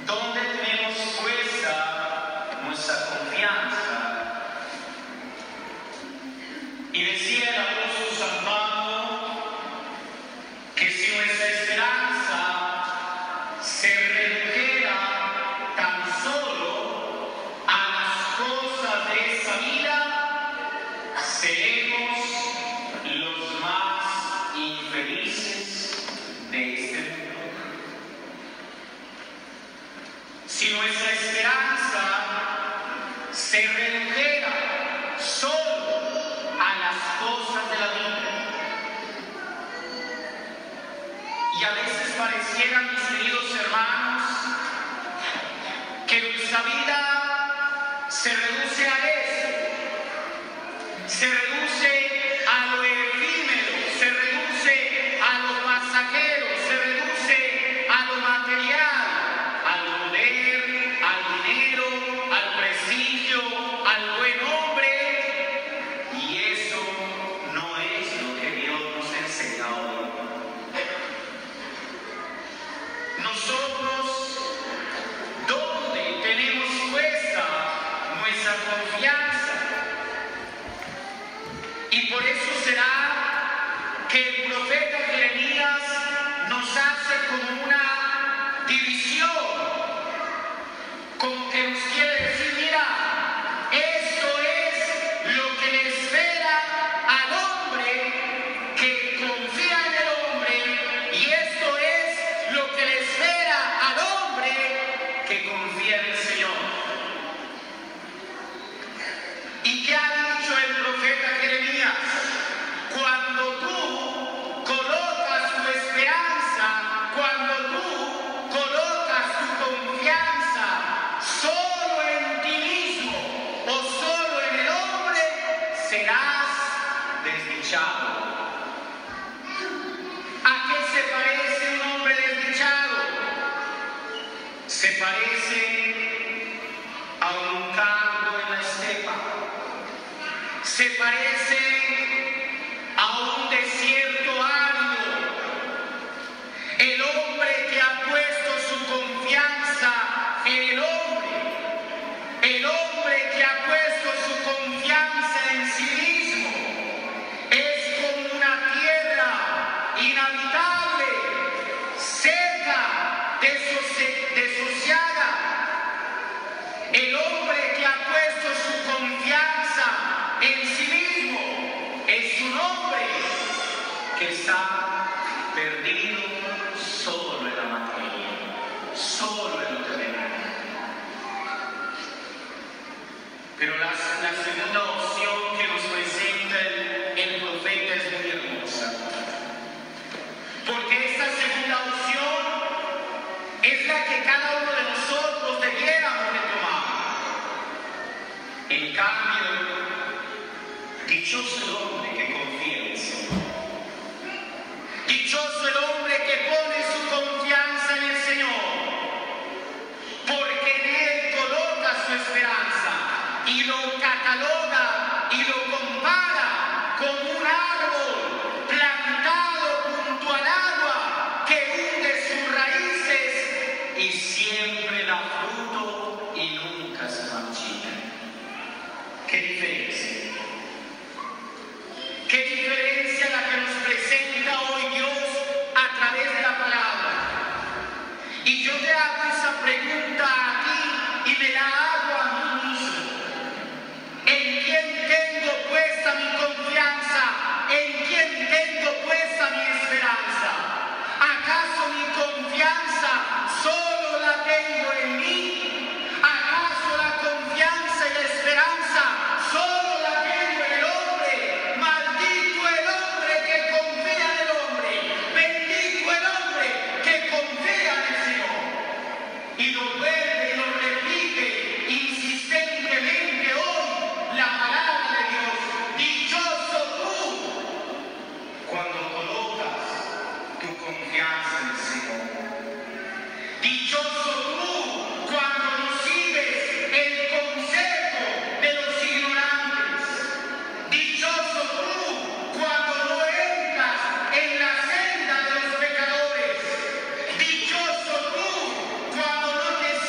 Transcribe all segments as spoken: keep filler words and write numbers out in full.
¿Dónde tenemos puesta nuestra confianza? Y decía el apóstol San Pablo que si nuestra esperanza se redujera tan solo a las cosas de esta vida, seremos los más infelices de este mundo. Si nuestra esperanza se redujera solo a las cosas de la vida, y a veces pareciera, mis queridos hermanos, que nuestra vida se reduce a eso, se reduce a lo efímero, se reduce a lo pasajero, se reduce a lo material, al poder, al dinero, al prestigio, al buen hombre, y eso no es lo que Dios nos enseña hoy. Nosotros, ¿dónde tenemos puesta nuestra confianza? Y por eso será que el profeta Jeremías nos hace como una división, como que nos quiere decir, mira, esto es lo que le espera al hombre que confía en el hombre, y esto es lo que le espera al hombre que confía en el Señor. ¿Y qué ha dicho el profeta Jeremías? Cuando tú colocas tu esperanza, cuando tú colocas tu confianza solo en ti mismo o solo en el hombre, serás desdichado. ¿A qué se parece un hombre desdichado? Se parece a un cardo en la estepa. Se parece a un desierto árido. El hombre que ha puesto su confianza en el hombre, el hombre que ha puesto su confianza en sí mismo, es como una tierra inhabitable, seca, desose- desociada. El hombre que ha puesto su confianza en sí mismo es un hombre que está perdido solo en la materia, solo en lo terrenal. Pero la, la segunda opción que nos presenta el, el profeta es muy hermosa, porque esta segunda opción es la que cada uno de nosotros debiéramos de tomar. En cambio, dichoso el hombre que confía en el Señor. Dichoso el hombre que pone su confianza en el Señor, porque en Él coloca su esperanza y lo cataloga y lo compara con un árbol plantado junto al agua que hunde sus raíces y siempre da fruto y nunca se marchita. ¿Qué diferencia? ¿Qué diferencia la que nos presenta hoy Dios a través de la palabra? Y yo te hago esa pregunta a ti y me la hago a mí mismo. ¿En quién tengo puesta mi confianza? ¿En quién tengo puesta mi esperanza? ¿Acaso mi confianza solo la tengo en mí? ¿Acaso la confianza y la esperanza solo la tengo en el hombre? Maldito el hombre que confía en el hombre. Bendito el hombre que confía en el Señor. Y lo vuelve y lo repite insistentemente hoy la palabra de Dios. Dichoso tú cuando colocas tu confianza en el Señor. Dichoso tú cuando no sigues el consejo de los ignorantes. Dichoso tú cuando no entras en la senda de los pecadores. Dichoso tú cuando no te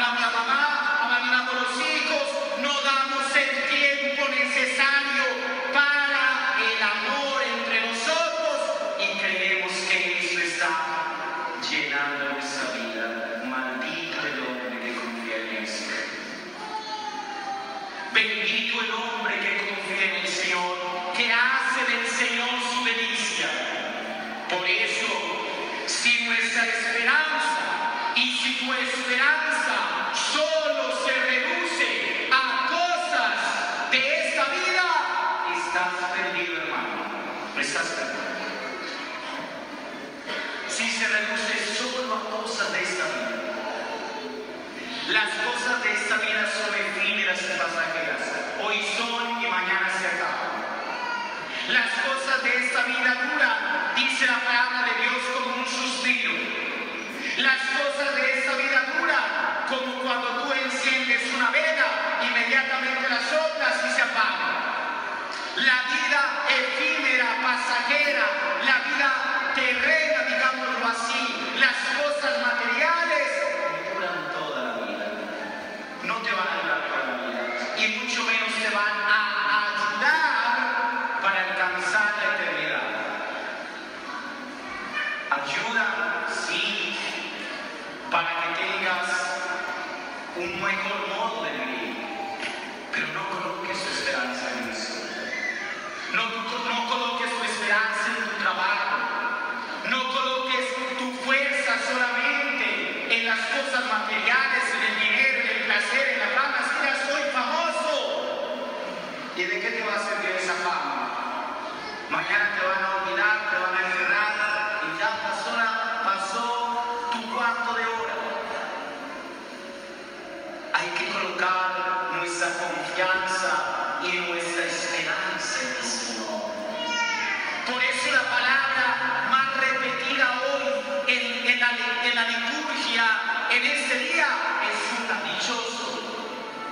a mi mamá, abandonamos los hijos, no damos el tiempo necesario para el amor entre nosotros y creemos que eso está llenando nuestra vida. Maldito el hombre que confía en eso. Bendito el hombre que confía en el Señor, que hace del Señor su delicia. Por eso, si nuestra esperanza y si tu esperanza solo se reduce a cosas de esta vida, estás perdido, hermano. Estás perdido. Si se reduce solo a cosas de esta vida, las cosas de esta vida son efímeras y pasajeras. Hoy son y mañana se acaban. Las cosas de esta vida duran, dice la palabra de Dios, como un suspiro. Las cosas de esta vida duran como cuando tú enciendes una vela, inmediatamente las soplas y se apaga. La vida efímera, pasajera, la vida terrena, digámoslo así, las cosas materiales duran toda la vida. No te van a durar toda la vida y mucho menos te van a ayudar para alcanzar la eternidad. Ayuda, sí, para que tengas un mejor modo de vivir, pero no coloques tu esperanza en eso. No, no coloques tu esperanza en tu trabajo. No coloques tu fuerza solamente en las cosas materiales, en el dinero, en el placer, en la fama. Mira, soy famoso. ¿Y de qué te va a servir esa fama? Mañana te van a olvidar, te van a encerrar y ya pasó, la, pasó tu cuarto de hora. Hay que colocar nuestra confianza y nuestra esperanza en el Señor. Por eso la palabra más repetida hoy en, en, la, en la liturgia, en este día, es un dichoso,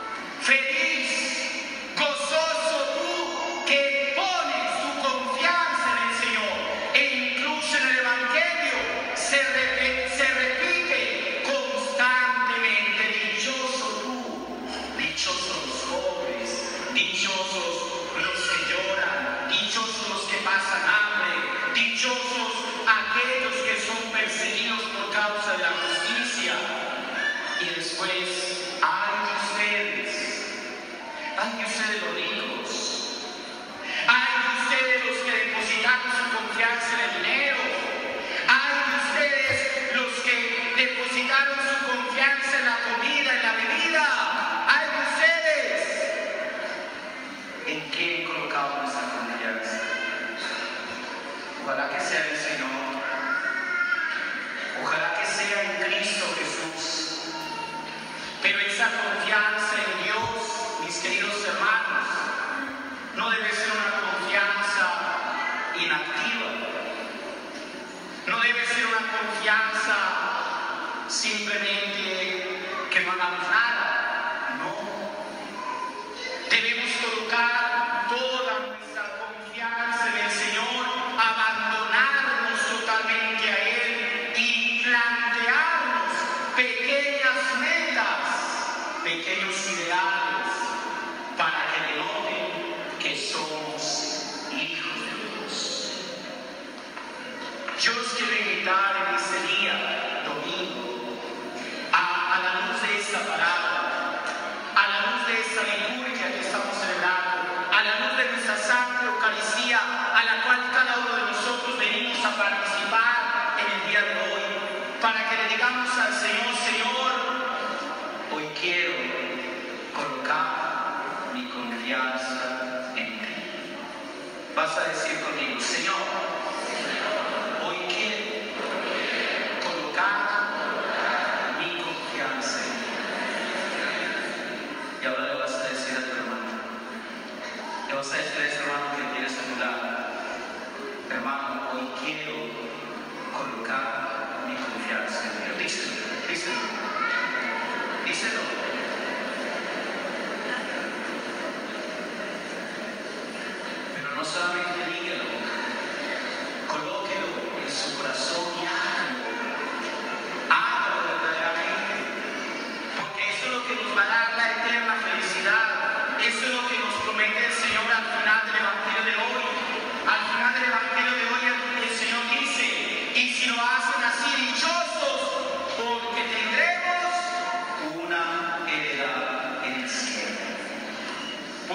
feliz, gozoso tú que pones tu confianza en el Señor. E incluso en el Evangelio se repite, se repite constantemente: dichoso tú, dichosos los pobres, dichosos los que lloran, dichosos los que pasan hambre, dichosos aquellos que son perseguidos por causa de la justicia. Y después, ay de ustedes, ay de ustedes los ricos, ay de ustedes los que depositaron su confianza en el dinero, ay de ustedes los que depositaron su confianza en la comida, en la bebida, ay de ustedes. ¿En qué he colocado nuestra confianza? Ojalá que sea el Señor. Ojalá que sea en Cristo Jesús. Pero esa confianza en Dios, mis queridos hermanos, no debe ser una confianza inactiva. No debe ser una confianza simplemente que no hagamos nada. No. Debemos colocar toda nuestra confianza en el Señor, abandonarnos totalmente a Él y plantearnos pequeñas metas, pequeños ideales, para que denoten que somos hijos de Dios. Yo los quiero invitar en este día, domingo, a, a la luz de esta palabra, a la luz de esta liturgia que estamos celebrando, a la luz de nuestra Santa Eucaristía, a la cual cada uno de nosotros venimos a participar en el día de hoy, para que le digamos al Señor: Señor, hoy quiero colocar mi confianza en ti. Vas a decir conmigo: Señor, hoy quiero colocar mi confianza en ti. Y ahora le vas a decir a tu hermano, le vas a decir a ese hermano que tienes a tu lado: hermano, hoy quiero colocar mi confianza en Dios. Díselo, díselo, díselo. Pero no solamente dígalo, colóquelo en su corazón y hágalo. Hágalo verdaderamente. Porque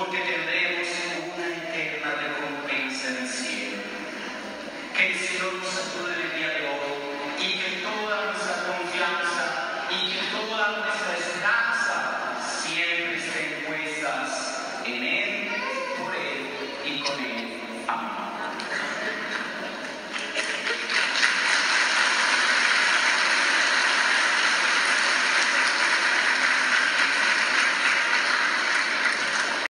porque tendremos una eterna recompensa en el cielo. Que el Señor nos ayude en el día de hoy y que toda nuestra confianza y que toda nuestra esperanza siempre estén puestas en Él.